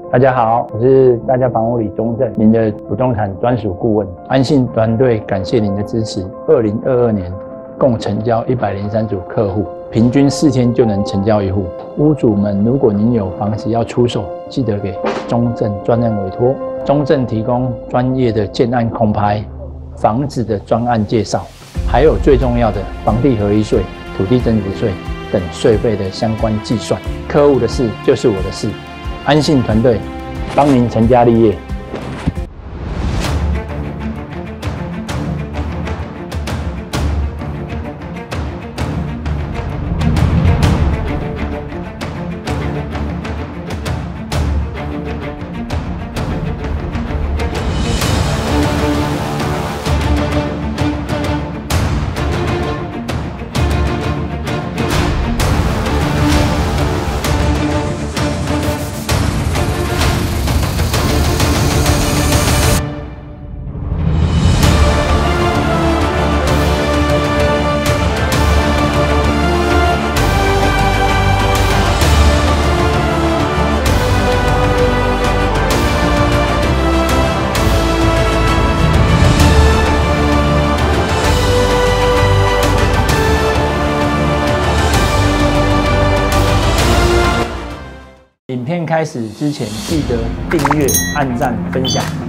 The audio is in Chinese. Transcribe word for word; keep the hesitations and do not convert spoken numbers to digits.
大家好，我是大家房屋李宗正，您的不动产专属顾问。安信团队感谢您的支持。二零二二年共成交一百零三组客户，平均四天就能成交一户。屋主们，如果您有房子要出手，记得给中正专案委托。中正提供专业的建案空拍、房子的专案介绍，还有最重要的房地合一税、土地增值税等税费的相关计算。客户的事就是我的事。安信团队帮您成家立业。影片开始之前，记得订阅、按赞、分享。